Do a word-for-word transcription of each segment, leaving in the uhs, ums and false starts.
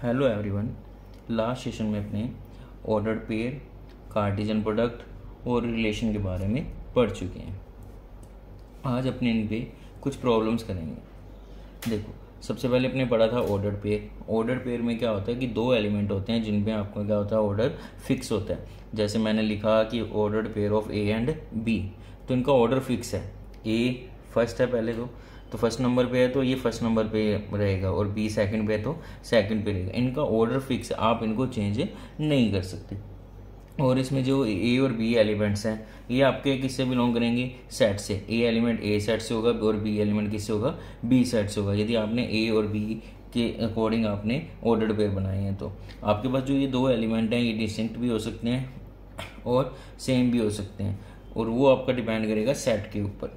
Hello everyone. Last session में अपने ordered pair, Cartesian product और रिलेशन के बारे में पढ़ चुके हैं। आज अपने इन पे कुछ प्रॉब्लम्स करेंगे। देखो, सबसे पहले अपने पढ़ा था ऑर्डर्ड पेयर। ऑर्डर्ड पेयर में क्या होता है कि दो एलिमेंट होते हैं जिन पे आपको क्या होता है, ऑर्डर फिक्स होता है। जैसे मैंने लिखा कि ordered pair of A and B, तो इनका ऑर्डर फिक्स है। ए फर्स्ट है पहले तो तो फर्स्ट नंबर पे है तो ये फर्स्ट नंबर पे रहेगा, और बी सेकंड पे है तो सेकंड पे रहेगा। इनका ऑर्डर फिक्स है, आप इनको चेंज नहीं कर सकते। और इसमें जो ए और बी एलिमेंट्स हैं ये आपके किससे बिलोंग करेंगे, सेट से। ए एलिमेंट ए सेट से होगा और बी एलिमेंट किससे होगा, बी सेट से होगा। यदि आपने ए और बी के अकॉर्डिंग आपने ऑर्डर्ड पेयर बनाए हैं तो आपके पास जो ये दो एलिमेंट हैं ये डिस्टिंक्ट भी हो सकते हैं और सेम भी हो सकते हैं, और वो आपका डिपेंड करेगा सेट के ऊपर।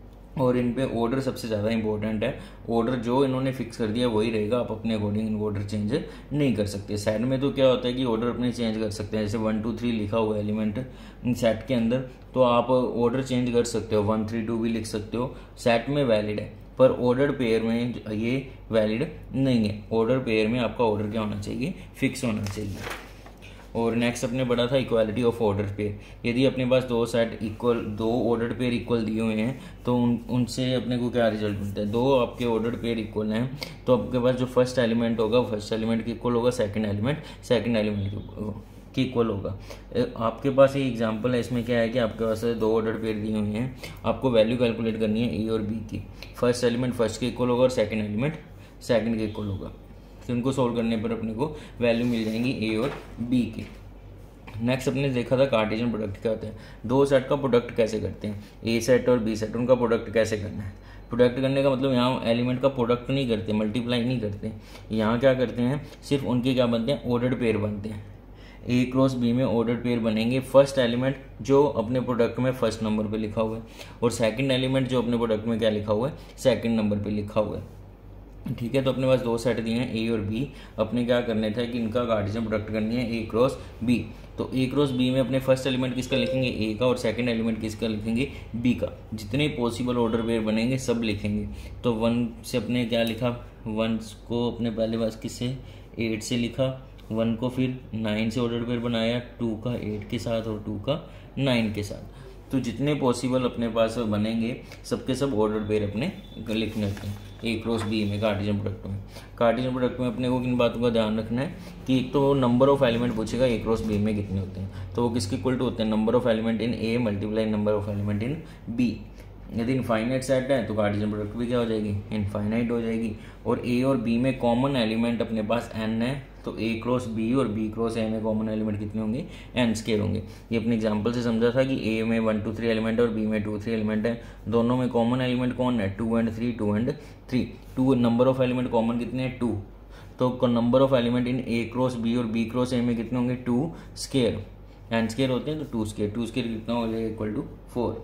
और इन पे ऑर्डर सबसे ज़्यादा इंपॉर्टेंट है। ऑर्डर जो इन्होंने फिक्स कर दिया वही रहेगा, आप अपने अकॉर्डिंग इनको ऑर्डर चेंज नहीं कर सकते। सेट में तो क्या होता है कि ऑर्डर अपने चेंज कर सकते हैं। जैसे वन टू थ्री लिखा हुआ एलिमेंट सेट के अंदर तो आप ऑर्डर चेंज कर सकते हो, वन थ्री टू भी लिख सकते हो, सेट में वैलिड है। पर ऑर्डर पेयर में ये वैलिड नहीं है। ऑर्डर पेयर में आपका ऑर्डर क्या होना चाहिए, फिक्स होना चाहिए। और नेक्स्ट अपने पढ़ा था इक्वालिटी ऑफ ऑर्डर पेयर। यदि अपने पास दो सेट इक्वल, दो ऑर्डर पेयर इक्वल दिए हुए हैं तो उन उनसे अपने को क्या रिजल्ट मिलता है। दो आपके ऑर्डर पेयर इक्वल हैं तो आपके पास जो फर्स्ट एलिमेंट होगा फर्स्ट एलिमेंट के इक्वल होगा, सेकंड एलिमेंट सेकंड एलिमेंट के इक्वल होगा। आपके पास ये एग्जांपल है, इसमें क्या है कि आपके पास दो ऑर्डर पेयर दिए हुए हैं, आपको वैल्यू कैलकुलेट करनी है ए और बी की। फर्स्ट एलिमेंट फर्स्ट के इक्वल होगा और सेकेंड एलिमेंट सेकेंड के इक्वल होगा। तो इनको सोल्व करने पर अपने को वैल्यू मिल जाएंगी ए और बी की। नेक्स्ट अपने देखा था कार्टेशियन प्रोडक्ट क्या होता है। दो सेट का प्रोडक्ट कैसे करते हैं, ए सेट और बी सेट, उनका प्रोडक्ट कैसे करना है। प्रोडक्ट करने का मतलब यहाँ एलिमेंट का प्रोडक्ट नहीं करते, मल्टीप्लाई नहीं करते। यहाँ क्या करते हैं, सिर्फ उनके क्या बनते हैं, ऑर्डर्ड पेयर बनते हैं। ए क्रॉस बी में ऑर्डर्ड पेयर बनेंगे। फर्स्ट एलिमेंट जो अपने प्रोडक्ट में फर्स्ट नंबर पे लिखा हुआ है और सेकंड एलिमेंट जो अपने प्रोडक्ट में क्या लिखा हुआ है, सेकंड नंबर पे लिखा हुआ है। ठीक है, तो अपने पास दो सेट दिए हैं ए और बी। अपने क्या करने था कि इनका कार्टेशियन प्रोडक्ट करनी है ए क्रॉस बी। तो ए क्रॉस बी में अपने फर्स्ट एलिमेंट किसका लिखेंगे, ए का, और सेकंड एलिमेंट किसका लिखेंगे, बी का। जितने पॉसिबल ऑर्डर पेयर बनेंगे सब लिखेंगे। तो वन से अपने क्या लिखा, वन को अपने पहले पास किससे, एट से लिखा। वन को फिर नाइन से ऑर्डर पेयर बनाया, टू का एट के साथ और टू का नाइन के साथ। तो जितने पॉसिबल अपने पास बनेंगे सबके सब ऑर्डर पेयर अपने लिखने होते हैं ए क्रॉस बी में, कार्टेशियन प्रोडक्ट में। कार्टेशियन प्रोडक्ट में अपने को किन बातों का ध्यान रखना है कि एक तो नंबर ऑफ एलिमेंट पूछेगा ए क्रॉस बी में कितने होते हैं, तो वो किसके इक्वल टू होते हैं, number of element in A multiply number of element in B. यदि इनफाइनाइट सेट है तो कार्टेशियन प्रोडक्ट भी क्या हो जाएगी, इनफाइनाइट हो जाएगी। और ए और बी में कॉमन एलिमेंट अपने पास एन है तो ए क्रॉस बी और बी क्रॉस ए में कॉमन एलिमेंट कितने होंगे, एन स्केयर होंगे। ये अपने एग्जांपल से समझा था कि ए में वन टू थ्री एलिमेंट है और बी में टू थ्री एलिमेंट है। दोनों में कॉमन एलिमेंट कौन है, two and three, two and three. Two number of element common कितने हैं, टू। तो number of element in A cross B और बी क्रॉस ए में कितने होंगे, टू स्केयर। एन स्केयर होते हैं तो टू स्केयर, टू स्केयर कितना हो जाएगा, इक्वल टू फोर।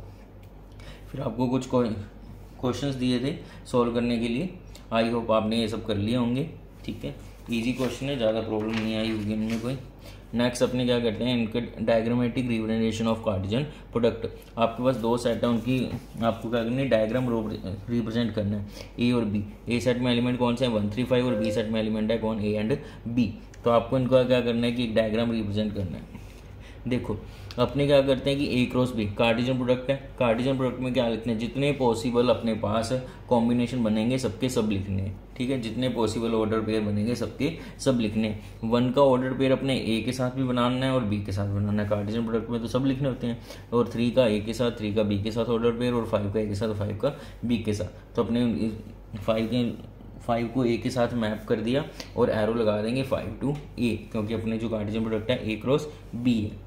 फिर आपको कुछ क्वेश्चंस दिए थे सॉल्व करने के लिए। आई होप आपने ये सब कर लिए होंगे। ठीक है, इजी क्वेश्चन है, ज़्यादा प्रॉब्लम नहीं आई होगी इनमें कोई। नेक्स्ट अपने क्या करते हैं, इनके diagrammatic representation of Cartesian product. आपके पास दो सेट है, उनकी आपको क्या करना है, डायग्राम रिप्रेजेंट करना है ए और बी। ए सेट में एलिमेंट कौन सा है, वन थ्री फाइव, और बी सेट में एलिमेंट है कौन, ए एंड बी। तो आपको इनका क्या करना है कि एक डायग्राम रिप्रेजेंट करना है। देखो अपने क्या करते हैं कि A cross B Cartesian product है। कार्टेशियन प्रोडक्ट में क्या लिखते हैं, जितने पॉसिबल अपने पास कॉम्बिनेशन बनेंगे सबके सब लिखने हैं। ठीक है, जितने पॉसिबल ऑर्डर पेयर बनेंगे सबके सब लिखने हैं। वन का ऑर्डर पेयर अपने ए के साथ भी बनाना है और बी के साथ बनाना है। कार्टेशियन प्रोडक्ट में तो सब लिखने होते हैं। और थ्री का ए के साथ, थ्री का बी के साथ ऑर्डर पेयर, और फाइव का ए के साथ, फाइव का बी के साथ। तो अपने फाइव के फाइव को ए के साथ मैप कर दिया और एरो लगा देंगे फाइव टू ए, क्योंकि अपने जो कार्टेशियन प्रोडक्ट है ए क्रॉस बी है।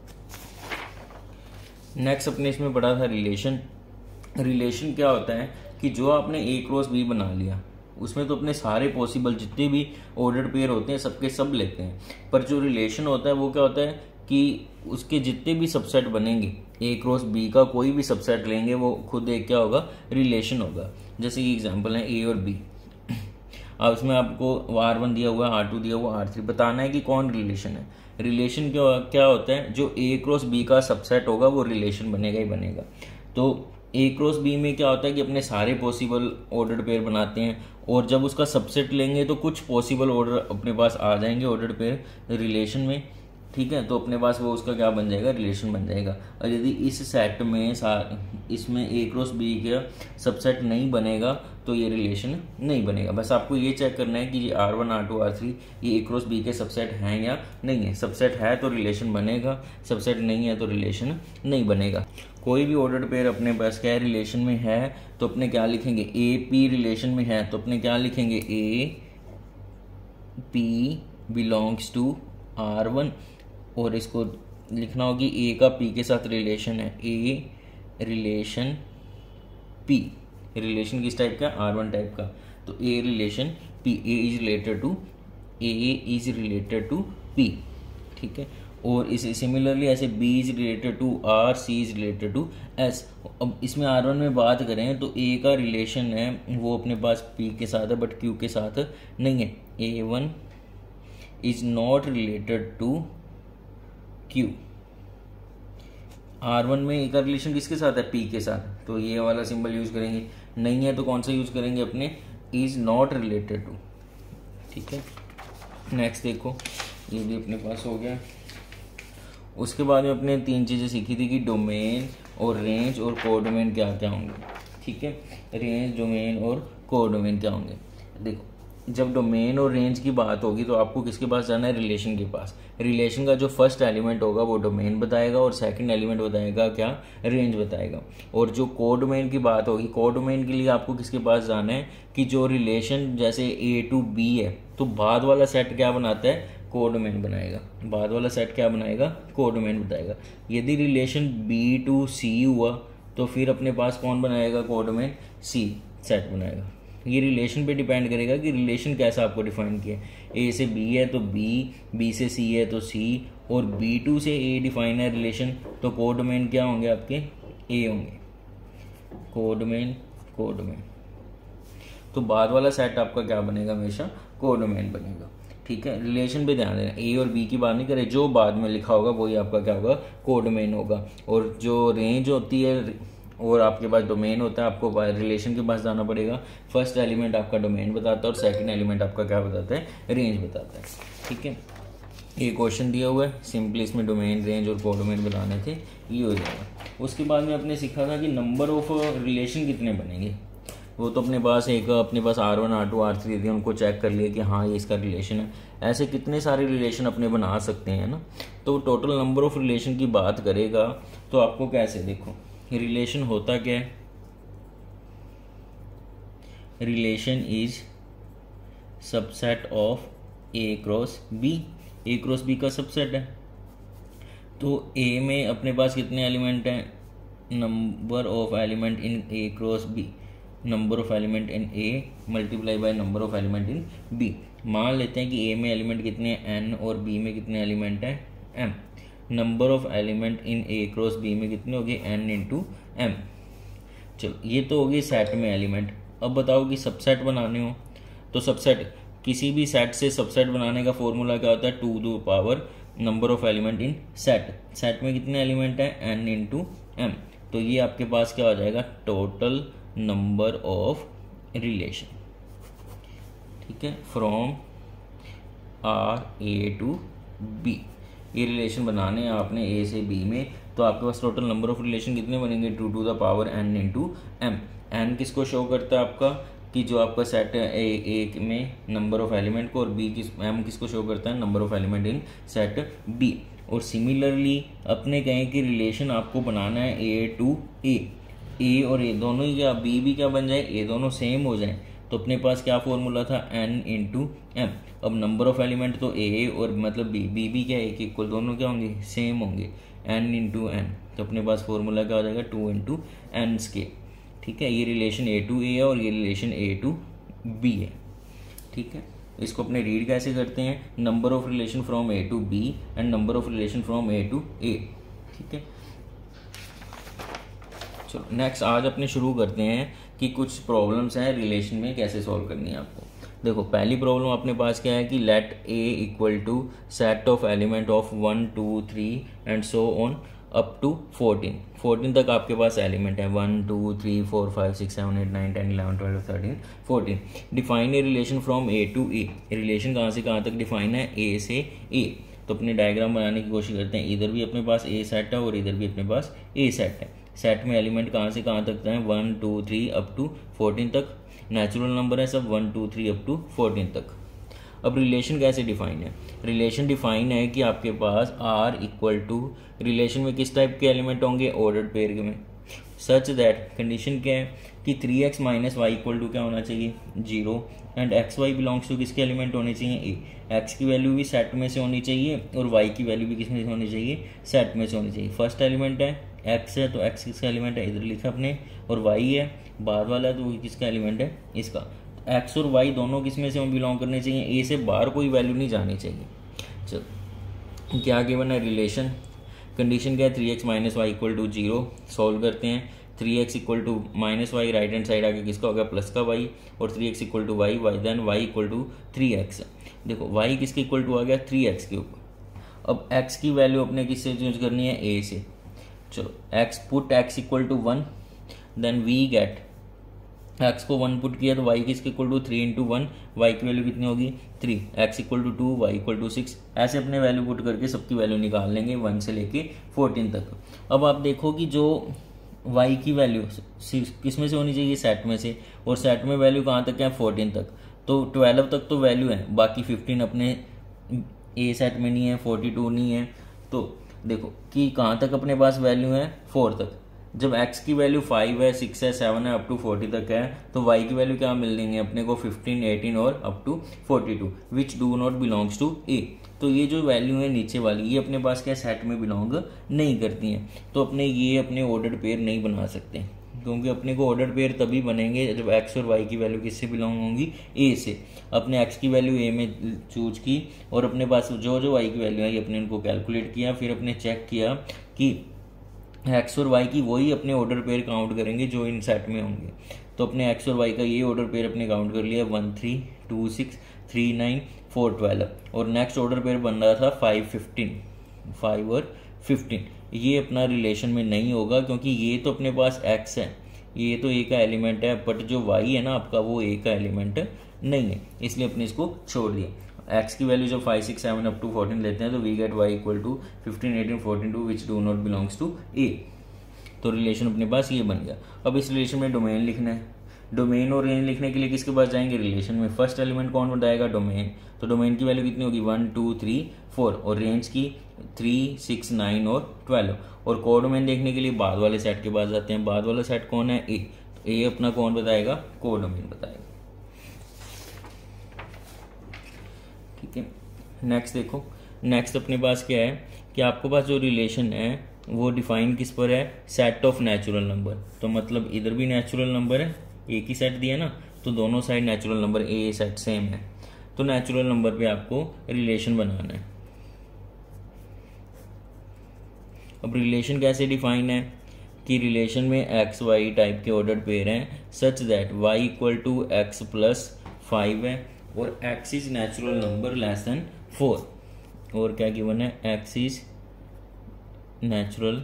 नेक्स्ट अपने इसमें पढ़ा था रिलेशन। रिलेशन क्या होता है कि जो आपने ए क्रॉस बी बना लिया उसमें तो अपने सारे पॉसिबल जितने भी ऑर्डर पेयर होते हैं सबके सब लेते हैं। पर जो रिलेशन होता है वो क्या होता है कि उसके जितने भी सबसेट बनेंगे, ए क्रॉस बी का कोई भी सबसेट लेंगे वो खुद एक क्या होगा, रिलेशन होगा। जैसे ये एग्जाम्पल है ए और बी। अब उसमें आपको आर वन दिया हुआ है, आर टू दिया हुआ, आर थ्री, बताना है कि कौन रिलेशन है। रिलेशन क्या क्या होता है, जो ए क्रॉस बी का सबसेट होगा वो रिलेशन बनेगा ही बनेगा। तो ए क्रॉस बी में क्या होता है कि अपने सारे पॉसिबल ऑर्डर्ड पेयर बनाते हैं, और जब उसका सबसेट लेंगे तो कुछ पॉसिबल ऑर्डर अपने पास आ जाएंगे ऑर्डर्ड पेयर रिलेशन में, ठीक है। तो अपने पास वो उसका क्या बन जाएगा, रिलेशन बन जाएगा। और यदि इस सेट में इसमें ए क्रॉस बी का सबसेट नहीं बनेगा तो ये रिलेशन नहीं बनेगा। बस आपको ये चेक करना है कि ये R one R two R three ये ए क्रॉस बी के सबसेट हैं या नहीं है। सबसेट है तो रिलेशन बनेगा, सबसेट नहीं है तो रिलेशन नहीं बनेगा। कोई भी ऑर्डर्ड पेयर अपने पास क्या रिलेशन में है तो अपने क्या लिखेंगे, ए पी रिलेशन में है तो अपने क्या लिखेंगे, A P belongs to R one, और इसको लिखना होगी ए का पी के साथ रिलेशन है, ए रिलेशन पी। रिलेशन किस टाइप का, आर वन टाइप का। तो A relation P, A is related to A is related to P, ठीक है। और इसे सिमिलरली ऐसे B is related to R, C is related to S. अब इसमें आर वन में बात करें तो ए का रिलेशन है वो अपने पास पी के साथ है बट क्यू के साथ नहीं है। A one is not related to Q. R one में ए का रिलेशन किसके साथ है, पी के साथ, तो ये वाला सिंबल यूज करेंगे। नहीं है तो कौन सा यूज करेंगे, अपने इज नॉट रिलेटेड टू, ठीक है। नेक्स्ट देखो, ये भी अपने पास हो गया। उसके बाद में अपने तीन चीज़ें सीखी थी कि डोमेन और रेंज और कोडोमेन क्या क्या होंगे, ठीक है। रेंज, डोमेन और कोडोमेन क्या होंगे। देखो, जब डोमेन और रेंज की बात होगी तो आपको किसके पास जाना है, रिलेशन के पास। रिलेशन का जो फर्स्ट एलिमेंट होगा वो डोमेन बताएगा और सेकंड एलिमेंट बताएगा क्या, रेंज बताएगा। और जो कोडोमेन की बात होगी, कोडोमेन के लिए आपको किसके पास जाना है कि जो रिलेशन जैसे ए टू बी है तो बाद वाला सेट क्या बनाता है, कोडोमेन बनाएगा। बाद वाला सेट क्या बनाएगा, कोडोमेन बताएगा। यदि रिलेशन बी टू सी हुआ तो फिर अपने पास कौन बनाएगा, कोडोमेन सी सेट बनाएगा। ये रिलेशन पे डिपेंड करेगा कि रिलेशन कैसा आपको डिफाइन किया है। ए से बी है तो बी, बी से सी है तो सी, और बी टू से ए डिफाइन है रिलेशन तो कोडोमेन क्या होंगे आपके, ए होंगे। कोडोमेन, कोडोमेन तो बाद वाला सेट आपका क्या बनेगा, हमेशा कोडोमेन बनेगा, ठीक है। रिलेशन पे ध्यान देना, ए और बी की बात नहीं करें, जो बाद में लिखा होगा वही आपका क्या होगा, कोडोमेन होगा। और जो रेंज होती है और आपके पास डोमेन होता है, आपको रिलेशन के पास जाना पड़ेगा। फर्स्ट एलिमेंट आपका डोमेन बताता है और सेकंड एलिमेंट आपका क्या बताता है, रेंज बताता है, ठीक है। ये क्वेश्चन दिया हुआ है, सिंपली इसमें डोमेन, रेंज और कोडोमेन बताने थे, ये हो जाएगा। उसके बाद में अपने सीखा था कि नंबर ऑफ रिलेशन कितने बनेंगे। वो तो अपने पास एक अपने पास R one R two R three थे, उनको चेक कर लिया कि हाँ ये इसका रिलेशन है। ऐसे कितने सारे रिलेशन अपने बना सकते हैं ना। तो टोटल नंबर ऑफ रिलेशन की बात करेगा तो आपको कैसे, देखो रिलेशन होता क्या है, relation is subset of A cross B. A cross B का सबसेट है तो ए में अपने पास कितने एलिमेंट हैं, number of element in A cross B, number of element in A multiply by number of element in B. मान लेते हैं कि ए में एलिमेंट कितने हैं, एन, और बी में कितने एलिमेंट हैं, M. Number of element in A cross B में कितने हो गए, एन इंटू एम। चलो ये तो होगी सेट में एलिमेंट। अब बताओ कि सबसेट बनाने हो तो सबसेट, किसी भी सेट से सबसेट बनाने का फॉर्मूला क्या होता है, two the power number of element in set. Set में कितने एलिमेंट हैं, एन इंटू एम। तो ये आपके पास क्या हो जाएगा, टोटल नंबर ऑफ रिलेशन, ठीक है, from R A to B. ये रिलेशन बनाने हैं आपने ए से बी में, तो आपके पास टोटल नंबर ऑफ रिलेशन कितने बनेंगे, two to the power N into M. N किसको शो करता है आपका, कि जो आपका सेट है ए ए में नंबर ऑफ एलिमेंट को, और बी किस एम किसको शो करता है, number of element in set B. और सिमिलरली अपने कहें कि रिलेशन आपको बनाना है ए टू ए, ए और ए दोनों ही क्या, बी भी क्या बन जाए, ए दोनों सेम हो जाए। तो अपने पास क्या फॉर्मूला था, एन इंटू एम। अब नंबर ऑफ एलिमेंट तो ए और मतलब बी, बी भी क्या एक इक्वल, दोनों क्या होंगे, सेम होंगे, एन इंटू एन। तो अपने पास फॉर्मूला क्या हो जाएगा, टू इंटू एन स्केयर, ठीक है। ये रिलेशन ए टू ए है और ये रिलेशन ए टू बी है, ठीक है। इसको अपने रीड कैसे करते हैं, number of relation from A to B and number of relation from A to A, ठीक है। चलो नेक्स्ट आज अपने शुरू करते हैं कि कुछ प्रॉब्लम्स हैं रिलेशन में कैसे सॉल्व करनी है आपको। देखो पहली प्रॉब्लम अपने पास क्या है कि let A equal to set of element of one two three and so on up to fourteen, fourteen तक आपके पास एलिमेंट है, one two three four five six seven eight nine ten eleven twelve thirteen fourteen. Define a relation from A to A, relation कहाँ से कहाँ तक define है, A से ए। तो अपने डायग्राम बनाने की कोशिश करते हैं, इधर भी अपने पास ए सेट है और इधर भी अपने पास ए सेट है। सेट में एलिमेंट कहाँ से कहाँ तक है, one two three up to fourteen तक, नेचुरल नंबर है सब one two three up to fourteen तक। अब रिलेशन कैसे डिफाइन है, रिलेशन डिफाइन है कि आपके पास आर इक्वल टू, रिलेशन में किस टाइप के एलिमेंट होंगे, ऑर्डर्ड पेयर में, सच दैट कंडीशन क्या है कि three x minus y equal to क्या होना चाहिए, zero, and x y belongs to किसके एलिमेंट होने चाहिए, ए। एक्स की वैल्यू भी सेट में से होनी चाहिए और वाई की वैल्यू भी किस में से होनी चाहिए, सेट में से होनी चाहिए। फर्स्ट एलिमेंट है एक्स है तो एक्स किसका एलिमेंट है, इधर लिखा अपने, और वाई है बाद वाला तो वो किसका एलिमेंट है, इसका। एक्स और वाई दोनों किस में से बिलोंग करने चाहिए, ए से बाहर कोई वैल्यू नहीं जानी चाहिए। चलो क्या गिवन है, रिलेशन कंडीशन क्या है, three x minus y equal to zero. Solve करते हैं, three x equal to minus y, right hand side आगे किसका होगा, प्लस का वाई, और three x equal to y, y then y equal to three x. देखो y किसके equal to आ गया, थ्री एक्स के ऊपर। अब एक्स की वैल्यू अपने किससे चूज करनी है, ए से। चलो x put x equal to one, then we get, x को वन पुट किया तो वाई किसके equal to three into one, y की वैल्यू कितनी होगी three, x equal to two, y equal to six. ऐसे अपने वैल्यू पुट करके सबकी वैल्यू निकाल लेंगे वन से लेके फोर्टीन तक। अब आप देखो कि जो वाई की वैल्यू किस में से होनी चाहिए, सेट में से, और सेट में वैल्यू कहाँ तक है, फोर्टीन तक। तो ट्वेल्व तक तो वैल्यू है, बाकी फिफ्टीन अपने ए सेट में नहीं है, फोर्टी टू नहीं है। तो देखो कि कहाँ तक अपने पास वैल्यू है, फोर तक। जब x की वैल्यू फाइव है, सिक्स है, सेवन है, अप टू फोर्टी तक है, तो y की वैल्यू क्या मिल देंगे अपने को, फिफ्टीन, एटीन और up to forty two, which do not belongs to A. तो ये जो वैल्यू है नीचे वाली, ये अपने पास क्या सेट में बिलोंग नहीं करती हैं, तो अपने ये अपने ऑर्डर्ड पेयर नहीं बना सकते, क्योंकि अपने को ऑर्डर पेयर तभी बनेंगे जब x और y की वैल्यू किससे बिलोंग होंगी, a से। अपने x की वैल्यू a में चूज की और अपने पास जो जो y की वैल्यू आई अपने उनको कैलकुलेट किया, फिर अपने चेक किया कि x और y की वही अपने ऑर्डर पेयर काउंट करेंगे जो इन सेट में होंगे। तो अपने x और y का ये ऑर्डर पेयर अपने काउंट कर लिया, one three two six three nine four twelve, और नेक्स्ट ऑर्डर पेयर बन रहा था फाइव फिफ्टीन, फाइव और फिफ्टीन। ये अपना रिलेशन में नहीं होगा क्योंकि ये तो अपने पास x है, ये तो a का एलिमेंट है, बट जो y है ना आपका वो a का एलिमेंट नहीं है, इसलिए अपने इसको छोड़ दिया। x की वैल्यू जब five six seven up to fourteen लेते हैं तो we get y equal to fifteen eighteen fourteen two which do not belongs to a। तो रिलेशन अपने पास ये बन गया। अब इस रिलेशन में डोमेन लिखना है। डोमेन और रेंज लिखने के लिए किसके पास जाएंगे, रिलेशन में फर्स्ट एलिमेंट कौन बताएगा, डोमेन। तो डोमेन की वैल्यू कितनी होगी, वन टू थ्री फोर, और रेंज की थ्री सिक्स नाइन और ट्वेल्व। और कोडोमेन देखने के लिए बाद वाले सेट के पास जाते हैं। बाद वाला सेट कौन है, ए। तो ए अपना कौन बताएगा, कोडोमेन बताएगा। ठीक है, नेक्स्ट देखो, नेक्स्ट अपने पास क्या है कि आपके पास जो रिलेशन है वो डिफाइन किस पर है, सेट ऑफ नेचुरल नंबर। तो मतलब इधर भी नेचुरल नंबर है, एक ही सेट दिया ना, तो दोनों side natural number, A set same है। तो नेचुरल नंबर पे आपको रिलेशन बनाना है। अब रिलेशन कैसे डिफाइन है कि रिलेशन में एक्स वाई टाइप के ऑर्डर्ड पेयर हैं such that y equal to x plus five है और x is natural number less than four. और क्या गिवन है, x is natural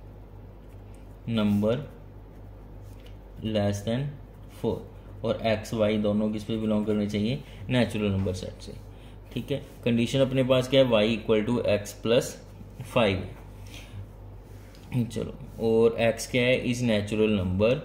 number less than four, और एक्स वाई दोनों किस पे बिलोंग करने चाहिए, नेचुरल नंबर सेट से। ठीक है, कंडीशन अपने पास क्या है, y equal to x plus five. चलो, और एक्स क्या है, is natural number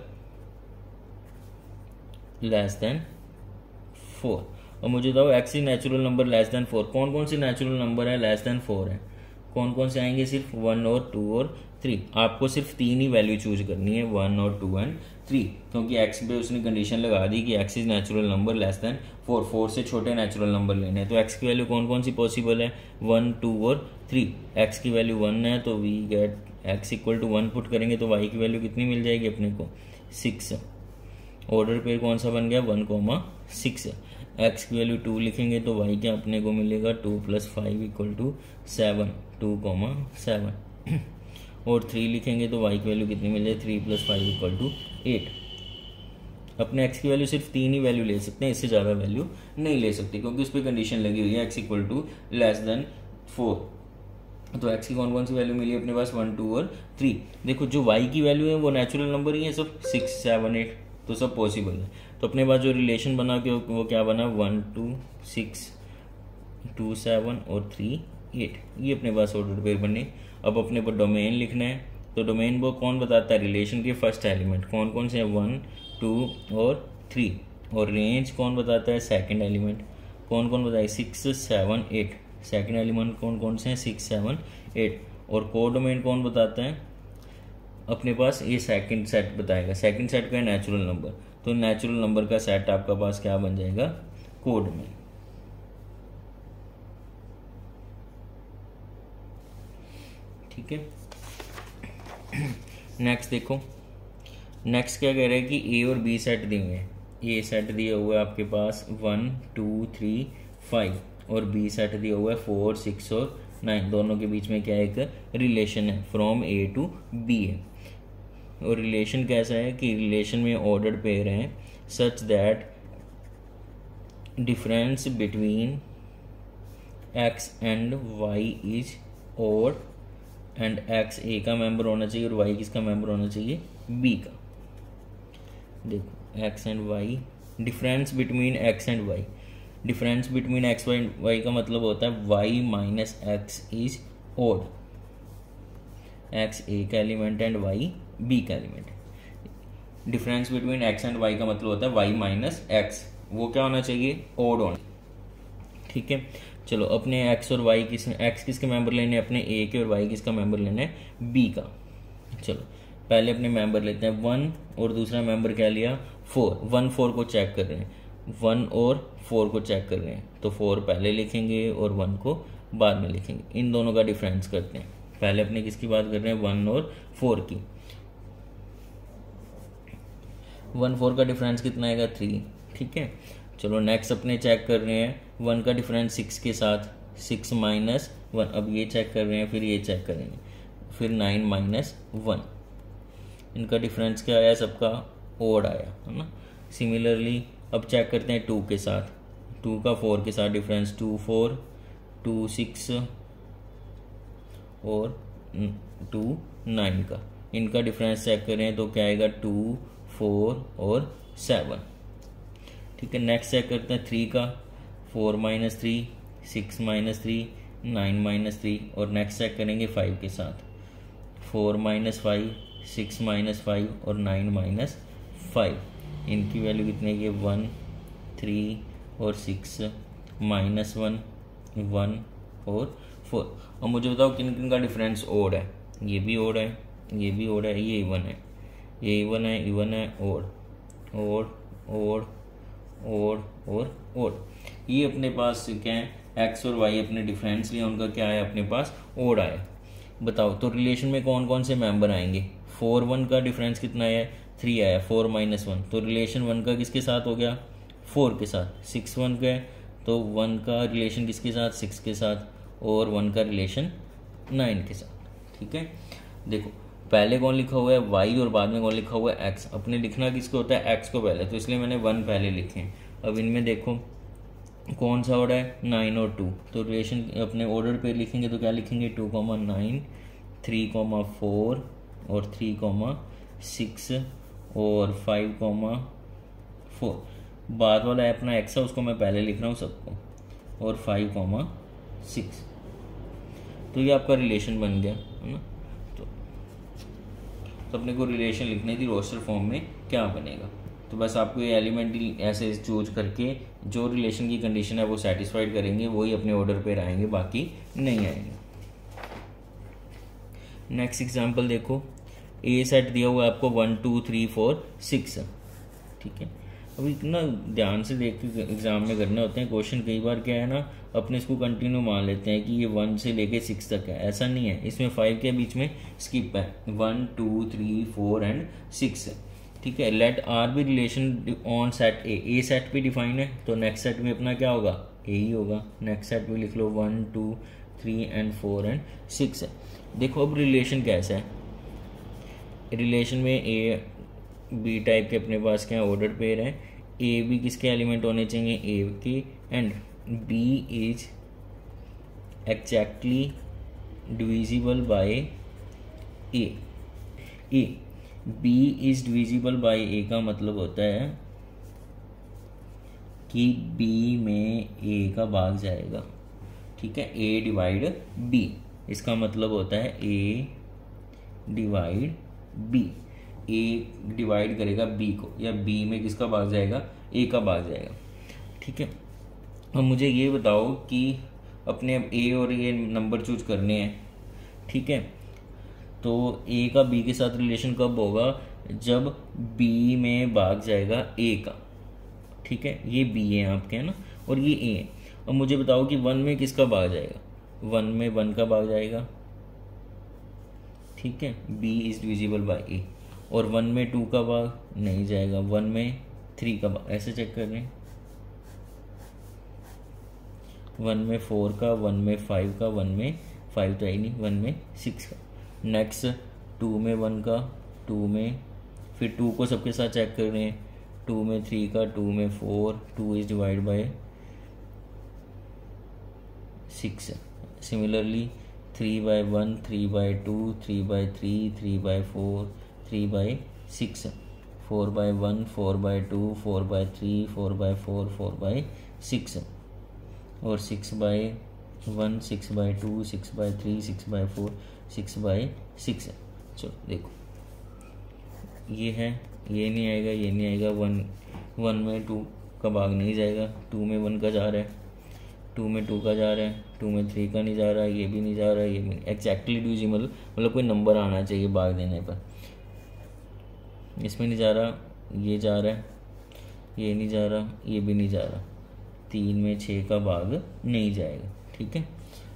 less than four. और मुझे बताओ x is natural number less than four, कौन कौन से नेचुरल नंबर है लेस देन फोर है, कौन कौन से आएंगे, सिर्फ वन और टू और थ्री। आपको सिर्फ तीन ही वैल्यू चूज करनी है, वन और टू एंड थ्री, क्योंकि एक्स पे उसने कंडीशन लगा दी कि x is natural number less than four, four से छोटे नेचुरल नंबर लेने हैं। तो एक्स की वैल्यू कौन कौन सी पॉसिबल है, वन टू और थ्री। एक्स की वैल्यू वन है तो we get x equal to one put करेंगे तो वाई की वैल्यू कितनी मिल जाएगी अपने को, सिक्स। ऑर्डर पेयर कौन सा बन गया, वन कोमा सिक्स। एक्स की वैल्यू टू लिखेंगे तो वाई क्या अपने को मिलेगा, two plus five equal to seven, two comma seven. और थ्री लिखेंगे तो वाई की वैल्यू कितनी मिल जाए, three plus five equal to eight. अपने एक्स की वैल्यू सिर्फ तीन ही वैल्यू ले सकते हैं, इससे ज़्यादा वैल्यू नहीं ले सकते क्योंकि उस पर कंडीशन लगी हुई है x equal to less than four. तो एक्स की कौन कौन सी वैल्यू मिली अपने पास, वन टू और थ्री। देखो जो वाई की वैल्यू है वो नेचुरल नंबर ही है सब, सिक्स सेवन एट, तो सब पॉसिबल है। तो अपने पास जो रिलेशन बना के वो क्या बना, one two six two seven और थ्री एट, ये अपने पास ऑर्डर पेयर बने। अब अपने को डोमेन लिखना है, तो डोमेन वो कौन बताता है, रिलेशन के फर्स्ट एलिमेंट कौन कौन से हैं, वन टू और थ्री। और रेंज कौन बताता है, सेकंड एलिमेंट कौन कौन बताए, six seven eight, second element कौन कौन से हैं, सिक्स सेवन एट। और कोडोमेन कौन बताता है, अपने पास ये सेकंड सेट बताएगा, सेकंड सेट का है नेचुरल नंबर, तो नेचुरल नंबर का सेट आपका पास क्या बन जाएगा, कोडोमेन। ठीक है। नेक्स्ट देखो, नेक्स्ट क्या कह रहा है कि ए और बी सेट दिए हुए हैं, ए सेट दिया हुआ है आपके पास वन टू थ्री फाइव, और बी सेट दिया हुआ है फोर सिक्स और नाइन, दोनों के बीच में क्या एक रिलेशन है, फ्रॉम ए टू बी है। और रिलेशन कैसा है कि रिलेशन में ऑर्डर्ड पेयर हैं such that difference between x and y is odd, and x A का मेंबर होना चाहिए और वाई किसका मेंबर होना चाहिए, बी का। देखो x and y, difference between x and y, difference between x y y का मतलब होता है y minus x is odd, x A का एलिमेंट एंड वाई बी का element. Difference between x and y का मतलब होता है वाई माइनस एक्स, वो क्या होना चाहिए, ओड होना। ठीक है, चलो अपने एक्स और वाई किस, एक्स किसके मेंबर लेने हैं, अपने ए के, और वाई किसका मेंबर लेना है, बी का। चलो पहले अपने मेंबर लेते हैं, वन और दूसरा मेंबर क्या लिया, फोर। वन फोर को चेक कर रहे हैं, वन और फोर को चेक कर रहे हैं, तो फोर पहले लिखेंगे और वन को बाद में लिखेंगे। इन दोनों का डिफरेंस करते हैं, पहले अपने किसकी बात कर रहे हैं, वन और फोर की। वन फोर का डिफरेंस कितना आएगा, थ्री। ठीक है, चलो नेक्स्ट अपने चेक कर रहे हैं वन का डिफरेंस सिक्स के साथ, सिक्स माइनस वन, अब ये चेक कर रहे हैं, फिर ये चेक करेंगे, फिर नाइन माइनस वन, इनका डिफरेंस क्या आया, सबका ओड आया, है ना। सिमिलरली अब चेक करते हैं टू के साथ, टू का फोर के साथ difference, two four, two six और टू नाइन का, इनका डिफरेंस चेक करें तो क्या आएगा, टू फोर और सेवन। ठीक है, नेक्स्ट चेक करते हैं थ्री का, four minus three, six minus three, nine minus three. और नेक्स्ट चेक करेंगे फाइव के साथ, four minus five, six minus five और नाइन माइनस फाइव, इनकी वैल्यू कितने की, वन थ्री और सिक्स, माइनस वन वन और फोर। और मुझे बताओ किन किन का डिफरेंस ओड है, ये भी ओड है, ये भी ओड है, ये इवन है, ये इवन है, इवन है, ओड ओड ओड ओड और ओड। ये अपने पास क्या है, एक्स और वाई अपने डिफरेंस लिए, उनका क्या है अपने पास, ओड आया। बताओ तो रिलेशन में कौन कौन से मेंबर आएंगे, फोर वन का डिफरेंस कितना है, थ्री आया, फोर माइनस वन, तो रिलेशन वन का किसके साथ हो गया, फोर के साथ। सिक्स वन का है तो वन का रिलेशन किसके साथ, सिक्स के साथ, और वन का रिलेशन नाइन के साथ। ठीक है, देखो पहले कौन लिखा हुआ है, वाई, और बाद में कौन लिखा हुआ है, एक्स। अपने लिखना किसको होता है, एक्स को पहले, तो इसलिए मैंने वन पहले लिखे हैं। अब इनमें देखो कौन सा ऑर्डर है, नाइन और टू, तो रिलेशन अपने ऑर्डर पे लिखेंगे तो क्या लिखेंगे, two comma nine, three comma four और थ्री कॉमा सिक्स और फाइव कॉमा फोर। बाद वाला है अपना एक्स है, उसको मैं पहले लिख रहा हूँ सबको, और फाइव कॉमा सिक्स। तो ये आपका रिलेशन बन गया, है ना। तो, तो अपने को रिलेशन लिखने थी रोस्टर फॉर्म में, क्या बनेगा, तो बस आपको ये एलिमेंट ऐसे चूज करके जो रिलेशन की कंडीशन है वो सेटिस्फाइड करेंगे, वही अपने ऑर्डर पे आएंगे, बाकी नहीं आएंगे। नेक्स्ट एग्जांपल देखो, ए सेट दिया हुआ है आपको one two three four six. ठीक है, अब इतना ध्यान से देख के एग्जाम में करने होते हैं क्वेश्चन। कई बार क्या है ना, अपने इसको कंटिन्यू मान लेते हैं कि ये वन से लेके सिक्स तक है, ऐसा नहीं है। इसमें फाइव के बीच में स्किप है, one two three four and six है। ठीक है, let R be relation on set A, A set पे डिफाइन है, तो नेक्स्ट सेट में अपना क्या होगा, ए ही होगा। नेक्स्ट सेट में लिख लो one two three and four and six है। देखो अब रिलेशन कैसा है, रिलेशन में ए बी टाइप के अपने पास क्या ऑर्डर पेयर है, ए बी किसके एलिमेंट होने चाहिए, ए के, and B is exactly divisible by A. A B is divisible by A का मतलब होता है कि बी में ए का भाग जाएगा, ठीक है, ए डिवाइड बी, इसका मतलब होता है A divide B. A divide करेगा बी को, या बी में किसका भाग जाएगा, ए का भाग जाएगा, ठीक है। अब मुझे ये बताओ कि अपने अब ए और ये नंबर चूज करने हैं, ठीक है। तो ए का बी के साथ रिलेशन कब होगा, जब बी में भाग जाएगा ए का, ठीक है। ये बी है आपके, है ना, और ये ए है। अब मुझे बताओ कि वन में किसका भाग जाएगा, वन में वन का भाग जाएगा, ठीक है, B is divisible by A. और वन में टू का भाग नहीं जाएगा, वन में थ्री का भाग, ऐसे चेक कर रहे हैं, वन में फोर का, वन में फाइव का, वन में फाइव तो है ही नहीं, वन में सिक्स का। नेक्स्ट टू में वन का, टू में, फिर टू को सबके साथ चेक कर रहे हैं, टू में थ्री का, टू में four, two is divide by six. Similarly three by one, three by two, three by three, three by four, three by six, four by one, four by two, four by three, four by four, four by six, और six by one, six by two, six by three, six by four, six by six. चलो देखो, ये है, ये नहीं आएगा, ये नहीं आएगा, वन वन में टू का भाग नहीं जाएगा, टू में वन का जा रहा है, टू में टू का जा रहा है, टू में थ्री का नहीं जा रहा है, ये भी नहीं जा रहा है, ये भी नहीं, एक्जैक्टली डिविजिबल मतलब कोई नंबर आना चाहिए भाग देने पर, इसमें नहीं जा रहा, ये जा रहा है, ये नहीं जा रहा, ये भी नहीं जा रहा, तीन में छः का भाग नहीं जाएगा, ठीक है।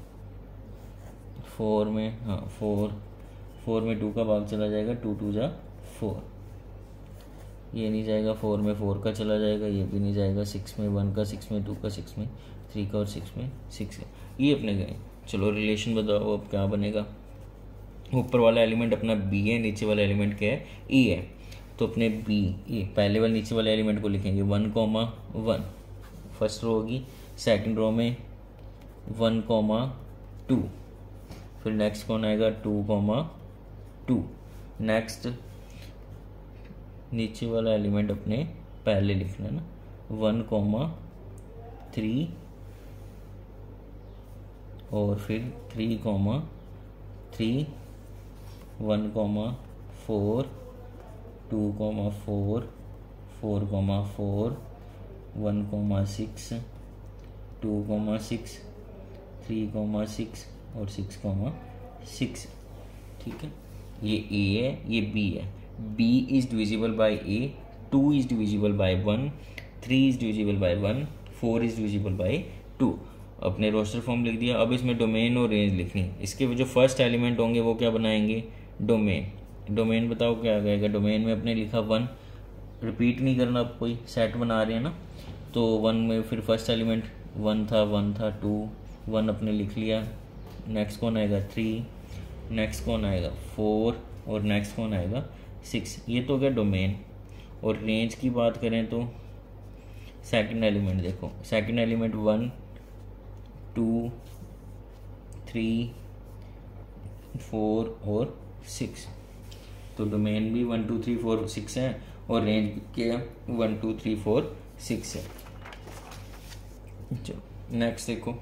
फोर में, हाँ फोर, फोर में टू का भाग चला जाएगा, टू टू जा फोर, ये नहीं जाएगा, फोर में फोर का चला जाएगा, ये भी नहीं जाएगा, सिक्स में वन का, सिक्स में टू का, सिक्स में थ्री का, और सिक्स में सिक्स का, ये अपने गए। चलो रिलेशन बताओ अब क्या बनेगा। ऊपर वाला एलिमेंट अपना बी है, नीचे वाला एलिमेंट क्या है, ई है, तो अपने बी ए पहले वाले नीचे वाले एलिमेंट को लिखेंगे one comma one, first row होगी, सेकंड रो में वन कॉमा टू, फिर नेक्स्ट कौन आएगा, टू कॉमा टू, नेक्स्ट नीचे वाला एलिमेंट अपने पहले लिखना है ना, वन कॉमा थ्री, और फिर three comma three, one comma four, two comma four, four comma four, one comma six, two comma six, three comma six, और सिक्स कॉमा सिक्स, ठीक है। ये ए है, ये बी है, B is divisible by A, two is divisible by one, three is divisible by one, four is divisible by two. अपने roster form लिख दिया। अब इसमें डोमेन और रेंज लिखनी, इसके जो फर्स्ट एलिमेंट होंगे वो क्या बनाएंगे, डोमेन। डोमेन बताओ क्या आ जाएगा, डोमेन में अपने लिखा वन, रिपीट नहीं करना, आप कोई सेट बना रहे हैं ना, तो वन में फिर फर्स्ट एलिमेंट वन था, वन था, टू, वन अपने लिख लिया, नेक्स्ट कौन आएगा थ्री, नेक्स्ट कौन आएगा फोर, और नेक्स्ट कौन आएगा सिक्स। ये तो क्या डोमेन। और रेंज की बात करें तो सेकंड एलिमेंट देखो, second element one, two, three, four और सिक्स, तो डोमेन भी one two three four six है, और रेंज के one two three four six है। चलो नेक्स्ट देखो,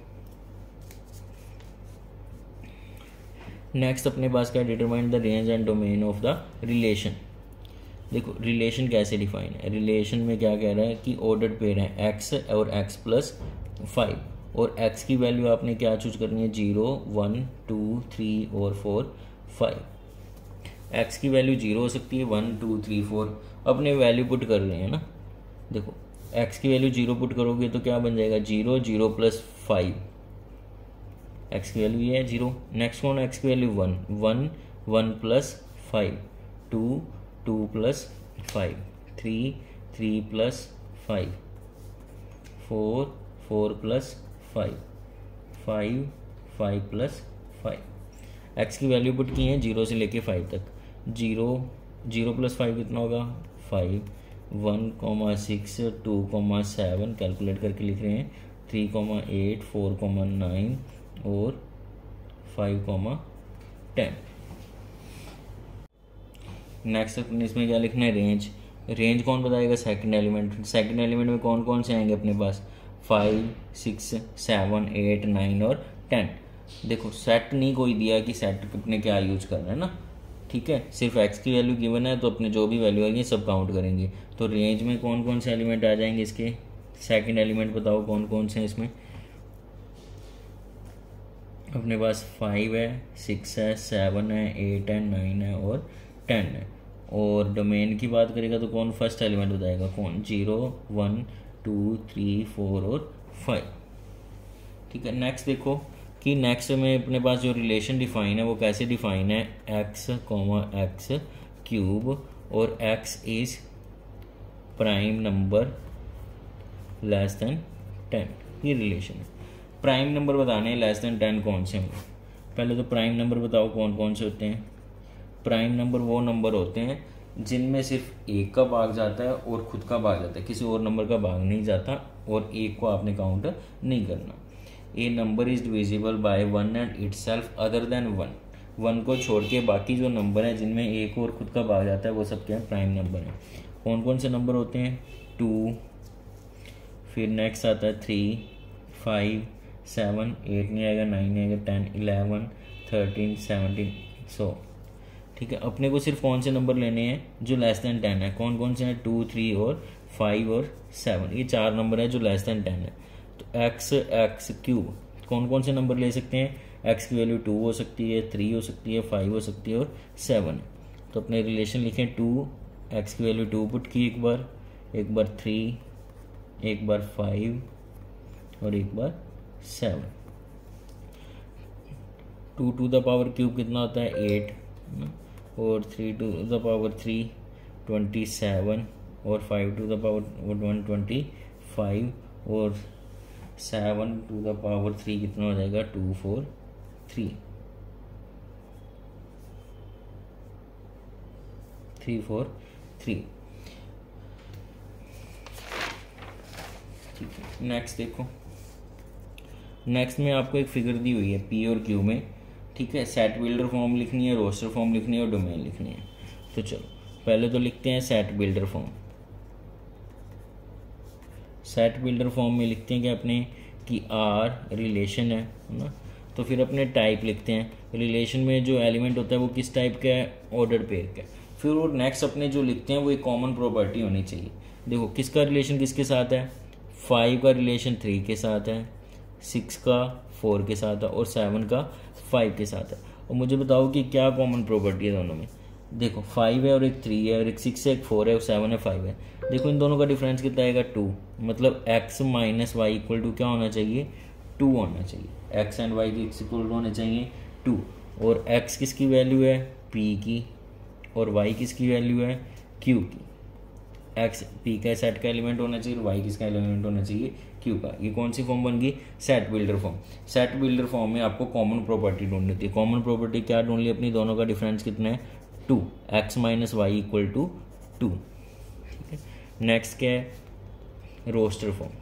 नेक्स्ट अपने पास क्या, determine the range and domain of the relation. देखो रिलेशन कैसे डिफाइन है, रिलेशन में क्या कह रहा है कि ऑर्डर्ड पेयर है एक्स और एक्स प्लस फाइव, और x की वैल्यू आपने क्या चूज करनी है, जीरो, वन, टू, थ्री और फोर, फाइव। x की वैल्यू जीरो हो सकती है, वन, टू, थ्री, फोर, अपने वैल्यू पुट कर रहे हैं ना। देखो x की वैल्यू जीरो पुट करोगे तो क्या बन जाएगा, zero, zero plus five, x की वैल्यू ये है जीरो। नेक्स्ट कौन, x की value one, one, one plus five, two, two plus five, three, three plus five, four, four plus five, five, five plus five. X की value put की है zero से लेके फाइव तक, जीरो, जीरो प्लस फाइव कितना होगा five, one comma six, two comma seven calculate करके लिख रहे हैं, three comma eight, four comma nine और फाइव कॉमा टेन। नेक्स्ट अपने इसमें क्या लिखना है, रेंज। रेंज कौन बताएगा, सेकंड एलिमेंट। सेकंड एलिमेंट में कौन कौन से आएंगे अपने पास, five six seven eight nine और टेन। देखो सेट नहीं कोई दिया कि सेट अपने क्या यूज करना है ना, ठीक है, सिर्फ एक्स की वैल्यू गिवन है तो अपने जो भी वैल्यू आएगी सब काउंट करेंगे। तो रेंज में कौन कौन से एलिमेंट आ जाएंगे इसके, सेकंड एलिमेंट बताओ कौन कौन से हैं इसमें। अपने पास फाइव है, सिक्स है, सेवन है, एट है, नाइन है और टेन है। और डोमेन की बात करेगा तो कौन फर्स्ट एलिमेंट बताएगा, कौन, zero one two three four और फाइव, ठीक है। नेक्स्ट देखो कि नेक्स्ट में अपने पास जो रिलेशन डिफाइन है वो कैसे डिफाइन है, एक्स कॉमा एक्स क्यूब और x is prime number less than ten, ये रिलेशन है। प्राइम नंबर बताने हैं लेस देन टेन कौन से होंगे, पहले तो प्राइम नंबर बताओ कौन कौन से होते हैं। प्राइम नंबर वो नंबर होते हैं जिनमें सिर्फ एक का भाग जाता है और खुद का भाग जाता है, किसी और नंबर का भाग नहीं जाता और एक को आपने काउंट नहीं करना। A number is divisible by one and itself other than one, one को छोड़ के बाकी जो नंबर हैं जिनमें एक और खुद का भाग जाता है वो सब क्या है, प्राइम नंबर हैं। कौन कौन से नंबर होते हैं, टू, फिर नेक्स्ट आता है थ्री, फाइव, सेवन, एट नहीं आएगा, नाइन आएगा, ten, eleven, thirteen, seventeen, so, ठीक है। अपने को सिर्फ कौन से नंबर लेने हैं जो लेस देन टेन है, कौन कौन से हैं, टू, थ्री और फाइव और सेवन, ये चार नंबर है जो लेस देन टेन है। तो एक्स एक्स क्यूब कौन कौन से नंबर ले सकते हैं, एक्स की वैल्यू टू हो सकती है, थ्री हो सकती है, फाइव हो सकती है और सेवन। तो अपने रिलेशन लिखें, टू, एक्स की वैल्यू टू पुट की एक बार, एक बार थ्री, एक बार फाइव और एक बार seven. Two to the power cube कितना होता है, एट, और three to the power three, twenty seven, और five to the power one, twenty five, और seven to the power three कितना हो जाएगा, two four three, three four three, ठीक है। नेक्स्ट देखो, नेक्स्ट में आपको एक फिगर दी हुई है पी और क्यू में, ठीक है। सेट बिल्डर फॉर्म लिखनी है, रोस्टर फॉर्म लिखनी है और डोमेन लिखनी है। तो चलो पहले तो लिखते हैं set builder form. Set builder form में लिखते हैं कि अपने कि आर रिलेशन है ना, तो फिर अपने टाइप लिखते हैं, रिलेशन में जो एलिमेंट होता है वो किस टाइप का है, ऑर्डर्ड पेयर का। फिर वो नेक्स्ट अपने जो लिखते हैं वो एक कॉमन प्रॉपर्टी होनी चाहिए। देखो किसका रिलेशन किसके साथ है, फाइव का रिलेशन थ्री के साथ है, सिक्स का फोर के साथ है और सेवन का फाइव के साथ है। और मुझे बताओ कि क्या कॉमन प्रॉपर्टी है दोनों में। देखो फाइव है और एक थ्री है और एक सिक्स है, एक फोर है और सेवन है, फाइव है। देखो इन दोनों का डिफरेंस कितना आएगा, टू, मतलब x minus y equal to क्या होना चाहिए, टू होना चाहिए। एक्स एंड वाई की इक्वल टू होने चाहिए टू, और एक्स किसकी वैल्यू है, पी की, और वाई किसकी वैल्यू है, क्यू की। एक्स पी का सेट का एलिमेंट होना चाहिए और वाई किसका एलिमेंट होना चाहिए, क्यू का। ये कौन सी फॉर्म बन गई, set builder form. Set builder form में आपको कॉमन प्रॉपर्टी ढूंढनी थी। कॉमन प्रॉपर्टी क्या ढूंढ ली अपनी, दोनों का डिफरेंस कितना है, two, x minus y equal to two, ठीक है। नेक्स्ट क्या है, रोस्टर फॉर्म।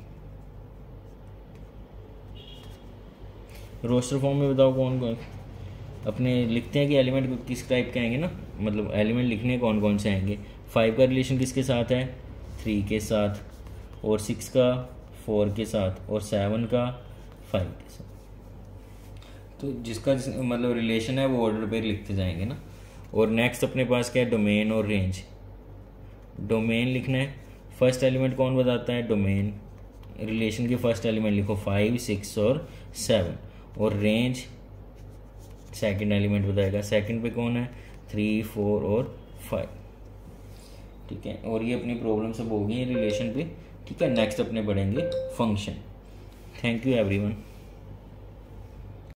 रोस्टर फॉर्म में बताओ कौन कौन अपने लिखते हैं कि एलिमेंट किस टाइप के आएंगे ना, मतलब एलिमेंट लिखने कौन कौन से आएंगे। फाइव का रिलेशन किसके साथ है, थ्री के साथ, और सिक्स का फोर के साथ, और सेवन का फाइव के साथ। तो जिसका जिस, मतलब रिलेशन है वो ऑर्डर पे लिखते जाएंगे ना। और नेक्स्ट अपने पास क्या है, डोमेन और रेंज। डोमेन लिखना है, फर्स्ट एलिमेंट कौन बताता है, डोमेन। रिलेशन के फर्स्ट एलिमेंट लिखो फाइव, सिक्स और सेवन, और रेंज सेकंड एलिमेंट बताएगा। सेकंड पे कौन है, थ्री, फोर और फाइव, ठीक है। और ये अपनी प्रॉब्लम सब हो गई है रिलेशन पे, ठीक है। नेक्स्ट अपने बढ़ेंगे फंक्शन। Thank you everyone.